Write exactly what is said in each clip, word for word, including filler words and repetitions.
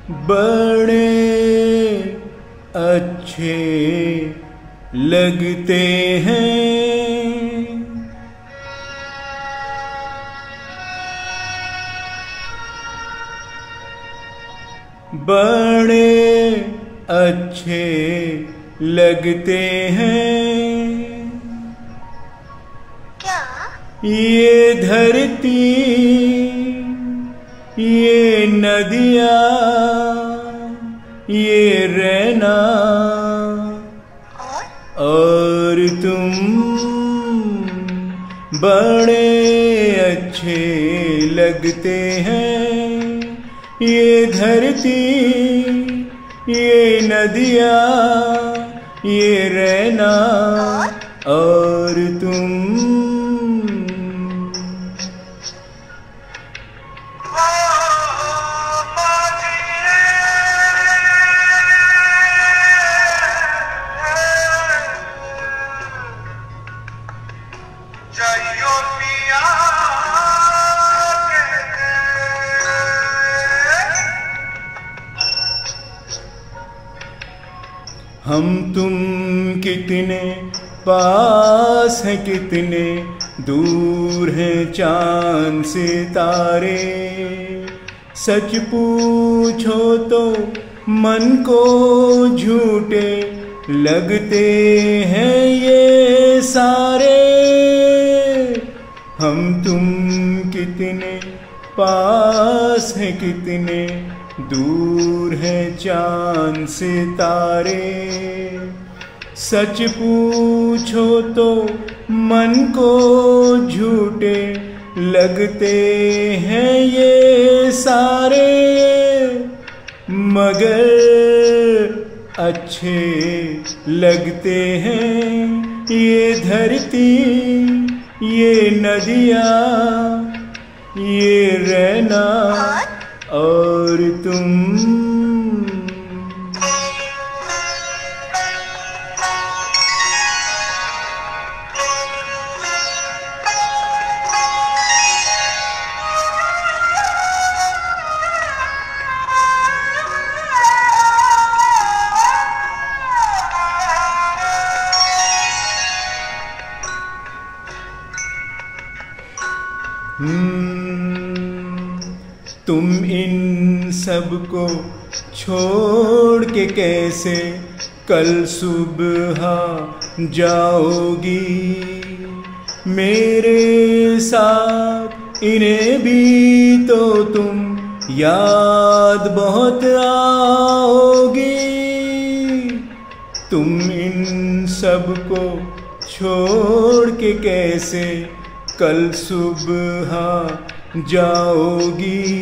बड़े अच्छे लगते हैं। बड़े अच्छे लगते हैं। क्या? ये धरती, ये नदियाँ, ये रहना और तुम बड़े अच्छे लगते हैं। ये धरती, ये नदियाँ, ये रहना और तुम हम तुम कितने पास हैं, कितने दूर हैं चांद सितारे। सच पूछो तो मन को झूठे लगते हैं ये सारे। हम तुम कितने पास हैं, कितने दूर है चांद सितारे। सच पूछो तो मन को झूठे लगते हैं ये सारे। मगर अच्छे लगते हैं ये धरती, ये नदियाँ, ये रहना और तुम। तुम इन सब को छोड़ के कैसे कल सुबह जाओगी। मेरे साथ इन्हें भी तो तुम याद बहुत आओगी। तुम इन सब को छोड़ के कैसे कल सुबह जाओगी।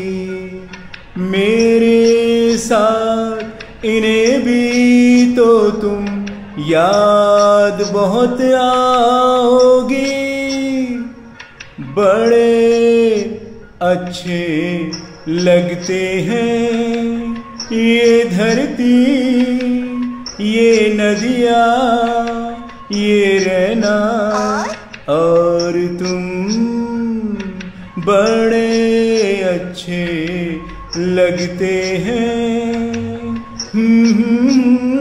मेरे साथ इन्हें भी तो तुम याद बहुत आओगी। बड़े अच्छे लगते हैं ये धरती, ये नदियाँ, ये रहना और तुम बड़े अच्छे लगते हैं।